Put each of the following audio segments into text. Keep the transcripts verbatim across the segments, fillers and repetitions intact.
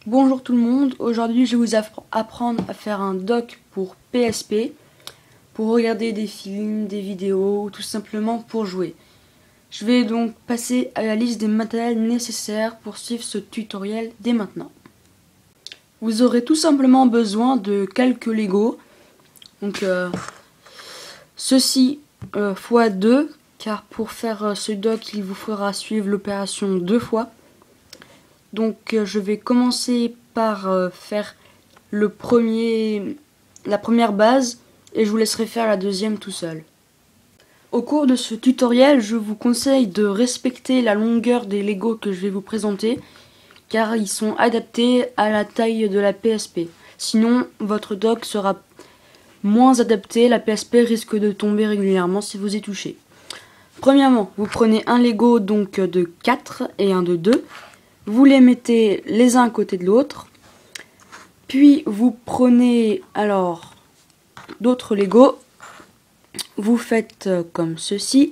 Bonjour tout le monde, aujourd'hui je vais vous apprendre à faire un dock pour P S P, pour regarder des films, des vidéos ou tout simplement pour jouer. Je vais donc passer à la liste des matériels nécessaires pour suivre ce tutoriel dès maintenant. Vous aurez tout simplement besoin de quelques Lego, donc euh, ceci euh, fois deux, car pour faire euh, ce dock il vous faudra suivre l'opération deux fois. Donc euh, je vais commencer par euh, faire le premier, la première base et je vous laisserai faire la deuxième tout seul. Au cours de ce tutoriel, je vous conseille de respecter la longueur des Lego que je vais vous présenter, car ils sont adaptés à la taille de la P S P. Sinon, votre dock sera moins adapté, la P S P risque de tomber régulièrement si vous y touchez. Premièrement, vous prenez un Lego donc de quatre et un de deux. Vous les mettez les uns à côté de l'autre. Puis vous prenez alors d'autres Lego. Vous faites comme ceci.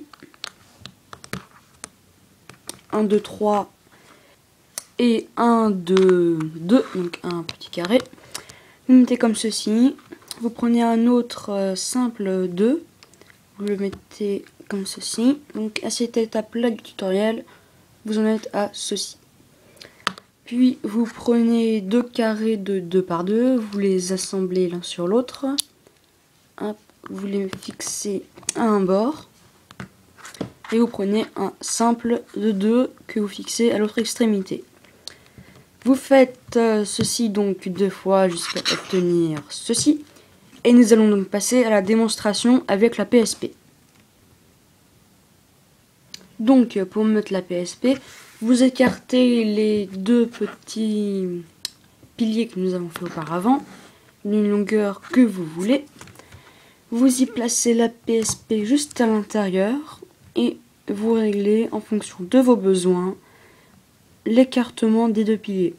un, deux, trois et un, deux, deux. Donc un petit carré. Vous mettez comme ceci. Vous prenez un autre euh, simple deux. Vous le mettez comme ceci. Donc à cette étape-là du tutoriel, vous en êtes à ceci. Puis vous prenez deux carrés de deux par deux, vous les assemblez l'un sur l'autre, vous les fixez à un bord, et vous prenez un simple de deux que vous fixez à l'autre extrémité. Vous faites euh, ceci donc deux fois jusqu'à obtenir ceci, et nous allons donc passer à la démonstration avec la P S P. Donc pour mettre la P S P, vous écartez les deux petits piliers que nous avons fait auparavant, d'une longueur que vous voulez. Vous y placez la P S P juste à l'intérieur et vous réglez en fonction de vos besoins l'écartement des deux piliers.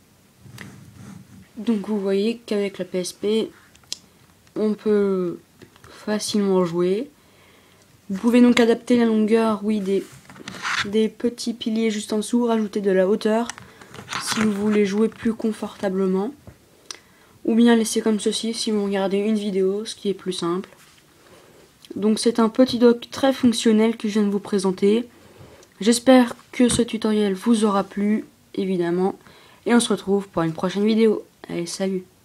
Donc vous voyez qu'avec la P S P, on peut facilement jouer. Vous pouvez donc adapter la longueur, oui, des des petits piliers juste en dessous, rajouter de la hauteur si vous voulez jouer plus confortablement, ou bien laisser comme ceci si vous regardez une vidéo, ce qui est plus simple. Donc c'est un petit dock très fonctionnel que je viens de vous présenter. J'espère que ce tutoriel vous aura plu, évidemment, et on se retrouve pour une prochaine vidéo. Allez, salut!